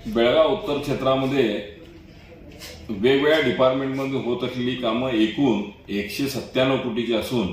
बेळगाव उत्तर क्षेत्रामध्ये वेगवेगळ्या डिपार्टमेंटमध्ये होत असलेली कामं एकूण 197 कोटीची असून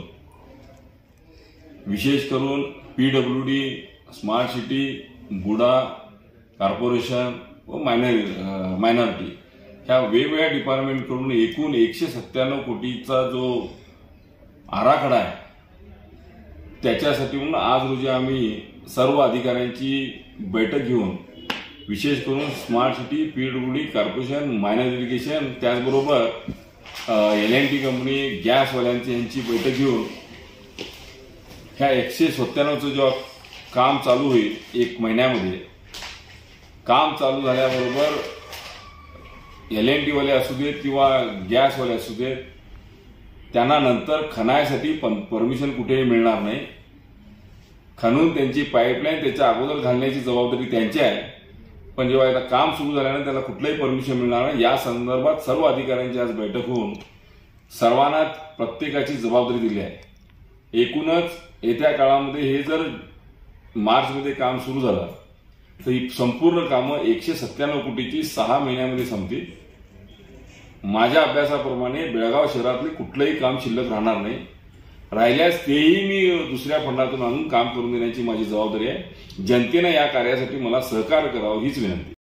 विशेष करून PWD, smart city, BUDA, corporation व मायनॉरिटी ह्या वेगवेगळ्या डिपार्टमेंटकडून एकूण 197 कोटीचा जो आराखडा आहे त्याच्यासाठी म्हणून आज रोजी आम्ही सर्व अधिकाऱ्यांची बैठक घेऊन विशेष करून smart city, PWD, corporation, minor irrigation त्याचबरोबर LNT कंपनी, गॅसवाल्यांची यांची बैठक घेऊन ह्या 197चं जेव्हा काम चालू होईल 1 महिन्यामध्ये काम चालू झाल्याबरोबर LNT वाले असू देत किंवा गॅसवाले असू देत त्यांना नंतर खणायसाठी परमिशन कुठेही मिळणार नाही। खणून त्यांची पाईपलाईन त्याच्या अगोदर घालण्याची जबाबदारी त्यांची आहे, पण जेव्हा एकदा काम सुरू झाल्यानंतर त्याला कुठलंही परमिशन मिळणार नाही। या संदर्भात सर्व अधिकाऱ्यांची आज बैठक होऊन सर्वांना प्रत्येकाची जबाबदारी दिली आहे। एकूणच येत्या काळामध्ये हे जर मार्चमध्ये काम सुरू झालं तर ही संपूर्ण कामं 197 कोटीची 6 महिन्यामध्ये संपतील। माझ्या अभ्यासाप्रमाणे बेळगाव शहरातले कुठलंही काम शिल्लक राहणार नाही। राहिल्यास तेही मी दुसऱ्या फंडातून आणून काम करून देण्याची माझी जबाबदारी आहे। जनतेने या कार्यासाठी मला सहकार्य करावं हीच विनंती।